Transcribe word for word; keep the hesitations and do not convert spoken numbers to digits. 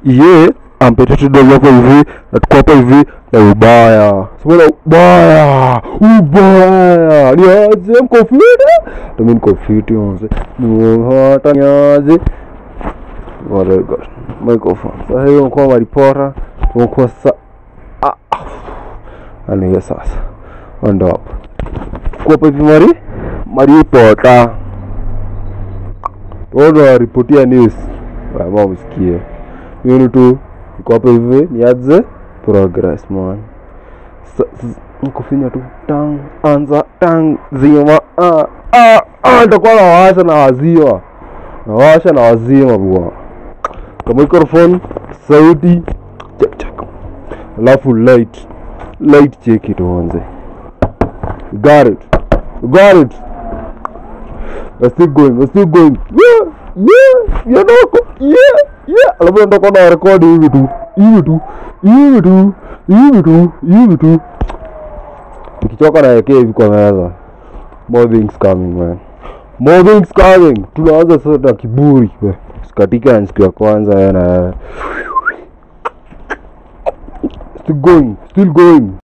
Ye ampete tudogo hapo hivi na tuko hapo hivi na ubaya. Sema ubaya. Ubaya. Ni aje mko fiti? Mimi niko fiti mzee. Ni hata nyaje. Wale god. Microphone. Sasa hiyo kwa maripota tuko sa ah. Ani sasa. Ndo hapo. Kwa hapo hivi mari maripota. Wao ripotia news. Mama msikie. Yunu tu kwa hapo hivi niaje progress man. Mkufinya tu tang anza tang zima ah ah ah nitakuwa na washa na wazima. Na washa na wazima bwana. Kwa microphone sauti check check. Alafu light light check it onze. Got it. Got it. We're still going. We're still going. Yeah. Yeah. You know. Yeah. Yeah. Alafu ndo kwa record hivi tu. Hivi tu. Hivi tu. Hivi tu. Hivi tu. Nikichoka na yake hivi kwa meza. More things coming man. More things coming. Tunaanza sasa na kiburi. Sikatika siku ya kwanza yana. Still going. Still going.